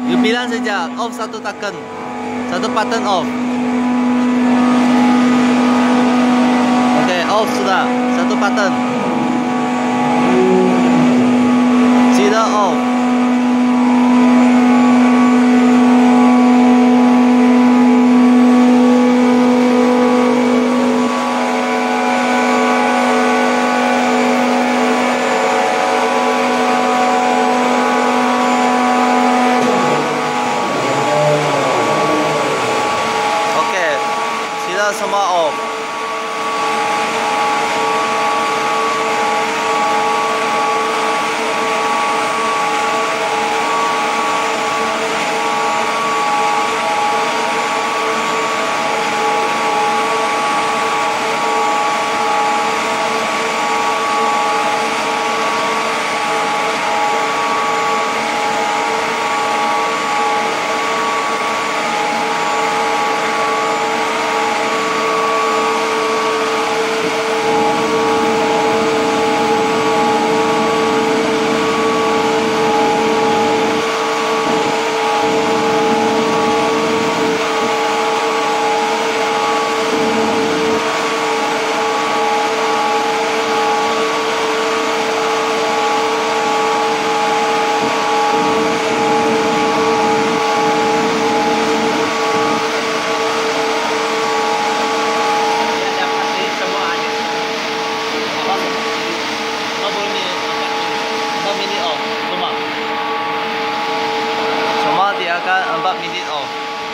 You bilang saja. Off satu tekan. Satu button off. Okey, off sudah. Satu button. Sudah off. Semua off. Akan 4 minit off.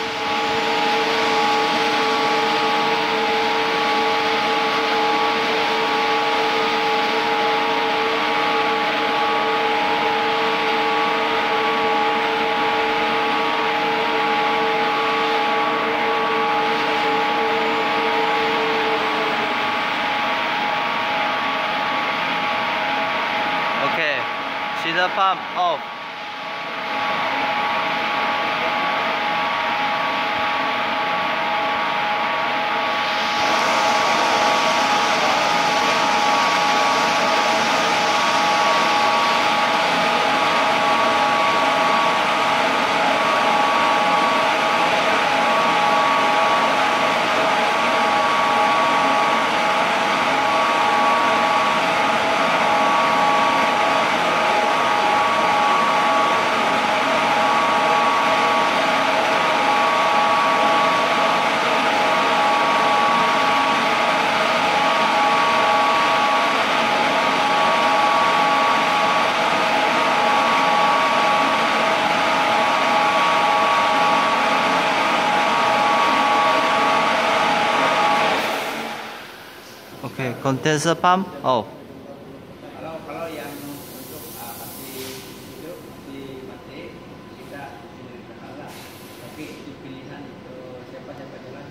Okay, sealer pump off. Okay, condenser pump off. Kalau yang untuk kasih hidup di mati kita tekan lah. Tapi itu pilihan untuk siapa jalan.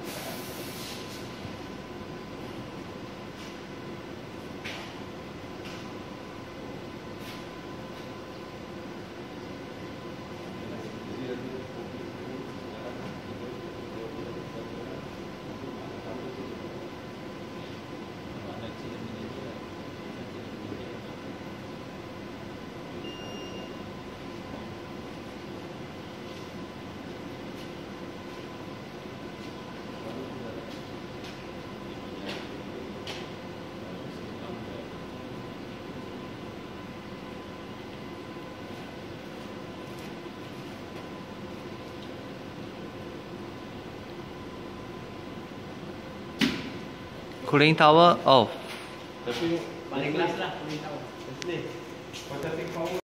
Cooling tower off. Tapi paling last lah cooling tower.